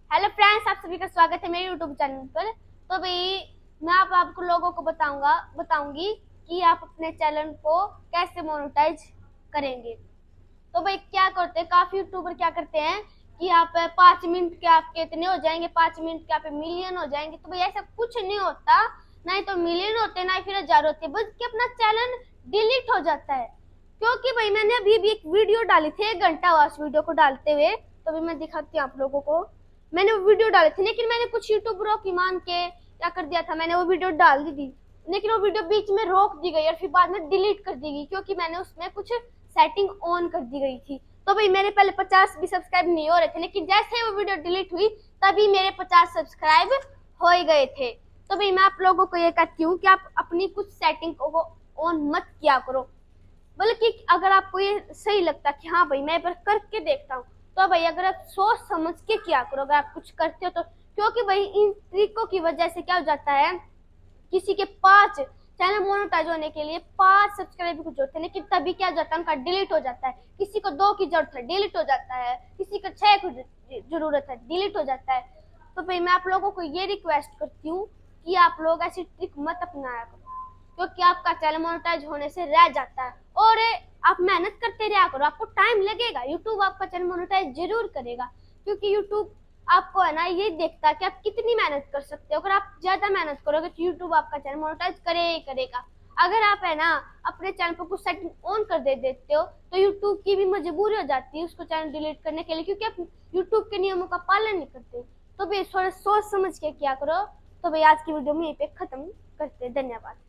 Hello friends, आप सभी का स्वागत है मेरे यूट्यूब चैनल पर। तो भाई मैं आपको लोगों को बताऊंगी कि आप अपने चैनल को कैसे मोनेटाइज करेंगे। तो भाई क्या करते हैं, काफी यूट्यूबर क्या करते हैं कि आप 5 मिनट के आपके इतने हो जाएंगे, 5 मिनट के आप मिलियन हो जाएंगे। तो भाई ऐसा कुछ नहीं होता, ना ही तो मिलियन होते ना ही फिर 1000 होते, बल्कि अपना चैनल डिलीट हो जाता है। क्योंकि भाई मैंने अभी भी एक वीडियो डाली थी, 1 घंटा हुआ उस वीडियो को डालते हुए। तो भी मैं दिखाती हूँ आप लोगों को। मैंने वो वीडियो डाली थी, लेकिन मैंने कुछ यूट्यूबरों की मान के क्या कर दिया था, मैंने वो वीडियो डाल दी थी, लेकिन वो वीडियो बीच में रोक दी गई और फिर बाद में डिलीट कर दी गई, क्योंकि मैंने उसमें कुछ सेटिंग ऑन कर दी गई थी। तो भाई मेरे पहले 50 भी सब्सक्राइब नहीं हो रहे थे, लेकिन जैसे वो वीडियो डिलीट हुई तभी मेरे 50 सब्सक्राइब हो ही गए थे। तो भाई मैं आप लोगों को ये कहती हूँ कि आप अपनी कुछ सेटिंग को ऑन मत किया करो, बल्कि अगर आपको ये सही लगता कि हाँ भाई मैं करके देखता हूँ, तो भाई अगर आप सोच समझ के किया करो अगर आप कुछ करते हो तो। क्योंकि भाई इन ट्रिकों की वजह से क्या हो जाता है, किसी के 5 चैनल मोनेटाइज होने के लिए 5 सब्सक्राइबर कुछ होते हैं, लेकिन तभी क्या हो जाता है, उनका डिलीट हो जाता है। किसी को 2 की जरूरत है, डिलीट हो जाता है। किसी को 6 की जरूरत है, डिलीट हो जाता है। तो भाई मैं आप लोगों को ये रिक्वेस्ट करती हूँ कि आप लोग ऐसी ट्रिक मत अपनाया करो, क्योंकि आपका चैनल मोनेटाइज होने से रह जाता है। और आप मेहनत करते रहा करो, आपको टाइम लगेगा, यूट्यूब आपका चैनल मोनेटाइज जरूर करेगा। क्योंकि यूट्यूब आपको है ना ये देखता है कि आप कितनी मेहनत कर सकते हो। अगर आप ज्यादा मेहनत करोगे तो यूट्यूब आपका चैनल मोनेटाइज करेगा। अगर आप है ना अपने चैनल पर कुछ सेटिंग ऑन कर देते हो तो यूट्यूब की भी मजबूरी हो जाती है उसको चैनल डिलीट करने के लिए, क्योंकि आप यूट्यूब के नियमों का पालन नहीं करते। तो भाई थोड़ा सोच समझ के क्या करो। तो भाई आज की वीडियो में यहीं पे खत्म करते हैं। धन्यवाद।